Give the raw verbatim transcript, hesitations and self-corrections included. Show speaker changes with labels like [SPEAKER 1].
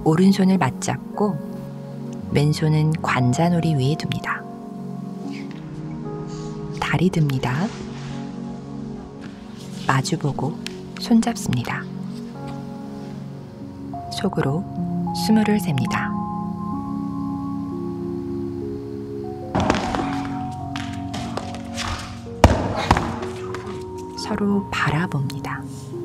[SPEAKER 1] 오른손을 맞잡고 왼손은 관자놀이 위에 둡니다. 다리 듭니다. 마주보고 손잡습니다. 속으로 스물을 셉니다. 서로 바라봅니다.